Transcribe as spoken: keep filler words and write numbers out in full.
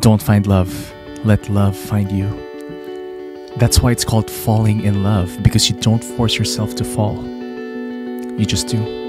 Don't find love, let love find you. That's why it's called falling in love, because you don't force yourself to fall. You just do.